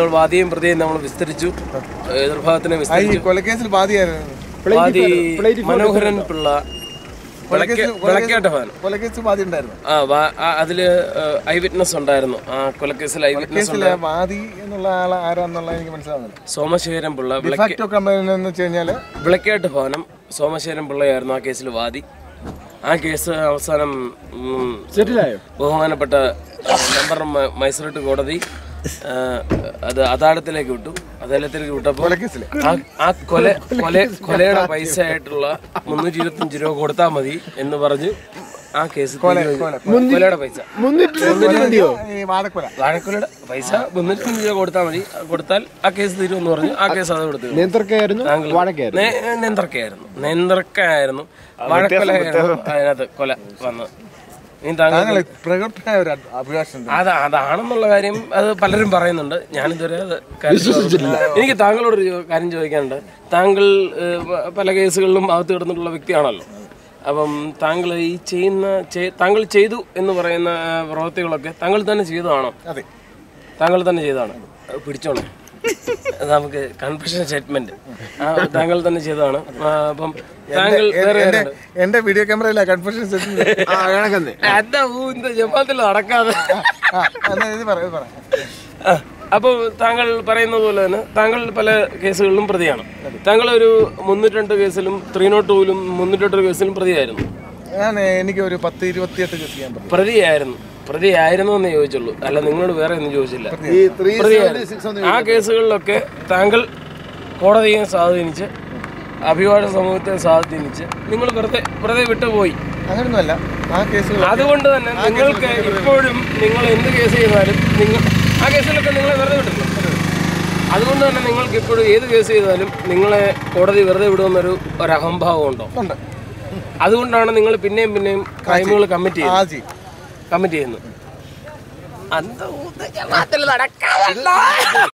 ഞങ്ങൾ വാദിയും പ്രതിയും നമ്മൾ വിസ്തരിച്ചു, എതിർഭാഗത്തിനെ വിസ്തരിച്ചു. കൊലക്കേസിൽ വാദി മനോഹരൻ പിള്ള അതില് ഐ വിറ്റ്നസ് ഉണ്ടായിരുന്നു. ആ കൊലക്കേസിൽ ഐ വിറ്റ്നസ് സോമശേഖരൻ പിള്ള, വിളക്കാട്ട് ഭവനം സോമശേഖരൻ പിള്ളയായിരുന്നു ആ കേസിൽ വാദി. ആ കേസ് അവസാനം ബഹുമാനപ്പെട്ട നമ്പർ മജിസ്ട്രേറ്റ് കോടതി അത് അദാലത്തിലേക്ക് വിട്ടു. അദാലത്തിലേക്ക് വിട്ടപ്പോൾ ആ കൊലയുടെ പൈസ ആയിട്ടുള്ള 325 രൂപ കൊടുത്താൽ മതി എന്ന് പറഞ്ഞ് ആ കേസ് കൊലയുടെ പൈസ വാഴക്കൊലയുടെ പൈസ 325 രൂപ കൊടുത്താൽ മതി, കൊടുത്താൽ ആ കേസ് തീരുമെന്ന് പറഞ്ഞു. ആ കേസ് അത് കൊടുത്തു. നേന്ത്രക്കായിരുന്നു. വാഴക്കൊല അതിനകത്ത് കൊല വന്നത്. അതാണെന്നുള്ള കാര്യം അത് പലരും പറയുന്നുണ്ട്. ഞാനിതുവരെ എനിക്ക് താങ്കളോടൊരു കാര്യം ചോദിക്കാനുണ്ട്. താങ്കൾ പല കേസുകളിലും അകത്ത് കിടന്നിട്ടുള്ള വ്യക്തിയാണല്ലോ. അപ്പം താങ്കൾ ഈ താങ്കൾ ചെയ്തു എന്ന് പറയുന്ന പ്രവൃത്തികളൊക്കെ താങ്കൾ തന്നെ ചെയ്തതാണോ? താങ്കൾ തന്നെ ചെയ്തതാണ്. പിടിച്ചോണേ, നമുക്ക് കൺഫെഷൻ സ്റ്റേറ്റ്മെന്റ് താങ്കൾ തന്നെ ചെയ്തതാണ്. അപ്പം താങ്കൾ എന്റെ വീഡിയോ ക്യാമറയില്ല കൺഫെഷൻ ജമാത്തിൽ നടക്കാതെ. അപ്പോൾ താങ്കൾ പറയുന്നത് പോലെ തന്നെ താങ്കൾ പല കേസുകളിലും പ്രതിയാണ്. താങ്കൾ ഒരു 302 കേസിലും 302ലും 308 കേസിലും പ്രതിയായിരുന്നു. എനിക്ക് ഒരു 10-28 കേസ് ചെയ്യാൻ പ്രതിയായിരുന്നു എന്ന് ചോദിച്ചുള്ളൂ, അല്ല നിങ്ങളോട് വേറെ ഒന്നും ചോദിച്ചില്ല. ആ കേസുകളിലൊക്കെ താങ്കൾ കോടതിയെ സ്വാധീനിച്ച്, അഭിഭാഷക സമൂഹത്തെ സ്വാധീനിച്ച് നിങ്ങൾ വെറുതെ വിട്ടുപോയി. അങ്ങനെയൊന്നുമല്ല ആ കേസുകൾ. അതുകൊണ്ട് തന്നെ നിങ്ങൾക്ക് ഇപ്പോഴും നിങ്ങൾ എന്ത് കേസ് ചെയ്താലും ആ കേസിലൊക്കെ നിങ്ങളെ വെറുതെ വിട്ടിട്ടുണ്ട്. അതുകൊണ്ട് തന്നെ നിങ്ങൾക്ക് ഇപ്പോഴും ഏത് കേസ് ചെയ്താലും നിങ്ങളെ കോടതി വെറുതെ വിടുമെന്നൊരു അഹംഭാവം ഉണ്ടോ? അതുകൊണ്ടാണ് നിങ്ങൾ പിന്നെയും ക്രൈമുകൾ കമ്മിറ്റ് ചെയ്യുന്നത്.